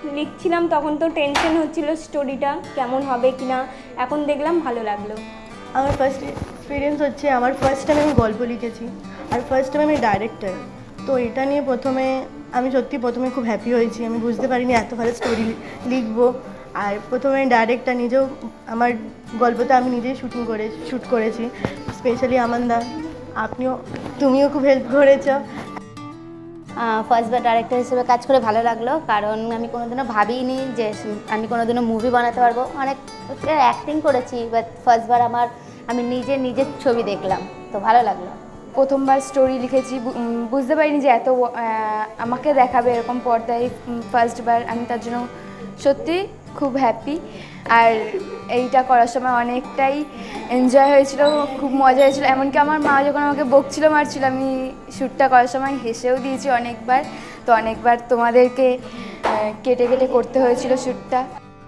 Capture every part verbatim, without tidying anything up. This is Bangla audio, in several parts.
লিখছিলাম তখন তো টেনশন হচ্ছিল স্টোরিটা কেমন হবে কিনা, এখন দেখলাম ভালো লাগলো। আমার ফার্স্ট এক্সপিরিয়েন্স হচ্ছে আমার ফার্স্ট টাইম আমি গল্প লিখেছি আর ফার্স্ট টাইম আমি ডাইরেক্টর, তো এটা নিয়ে প্রথমে আমি সত্যি প্রথমে খুব হ্যাপি হয়েছি। আমি বুঝতে পারিনি এত ভালো স্টোরি লিখবো। আর প্রথমে ডাইরেক্টর নিজেও আমার গল্পটা আমি নিজেই শুটিং করে শ্যুট করেছি, স্পেশালি আমানদা আপনিও তুমিও খুব হেল্প করেছো। ফার্স্টবার ডাইরেক্টর হিসেবে কাজ করে ভালো লাগলো, কারণ আমি কোনোদিনও ভাবিনি যে আমি কোনোদিনও মুভি বানাতে পারবো। অনেক অ্যাক্টিং করেছি, বাট ফার্স্টবার আমার আমি নিজে নিজের ছবি দেখলাম, তো ভালো লাগলো। প্রথমবার স্টোরি লিখেছি, বুঝতে পারিনি যে এত আমাকে দেখাবে এরকম পর্দায় ফার্স্টবার। আমি তার জন্য সত্যি খুব হ্যাপি। আর এইটা করার সময় অনেকটাই এনজয় হয়েছিল, খুব মজা হয়েছিল। এমনকি আমার মা যখন আমাকে বকছিল মারছিল, আমি শ্যুটটা করার সময় হেসেও দিয়েছি অনেকবার। তো অনেকবার তোমাদেরকে কেটে কেটে করতে হয়েছিল শ্যুটটা।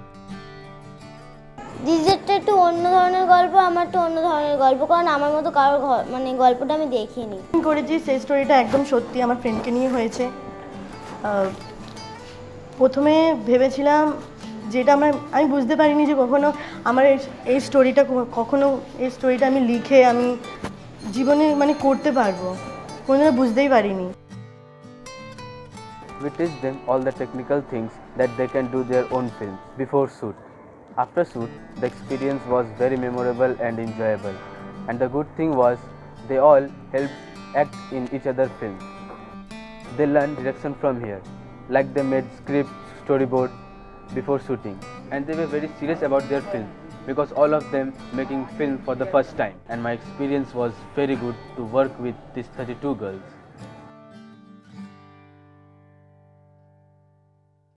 ডিজেরটা একটু অন্য ধরনের গল্প, আমার তো অন্য ধরনের গল্প, কারণ আমার মতো কারোর মানে গল্পটা আমি দেখিনি করেছি। সেই স্টোরিটা একদম সত্যি আমার ফ্রেন্ডকে নিয়ে হয়েছে। প্রথমে ভেবেছিলাম যেটা আমার আমি বুঝতে পারিনি যে কখনো আমার এই স্টোরিটা কখনো এই স্টোরিটা আমি লিখে আমি জীবনে মানে করতে পারবো, কোনোদিনও বুঝতেই পারিনি। We teach them all the technical things that they can do their own films before shoot. After shoot, the experience was very memorable and enjoyable. And the good thing was, they all helped act in each other's films. They learned direction from here, like they made script, storyboard before shooting. And they were very serious about their film, because all of them making film for the first time. And my experience was very good to work with these thirty-two girls.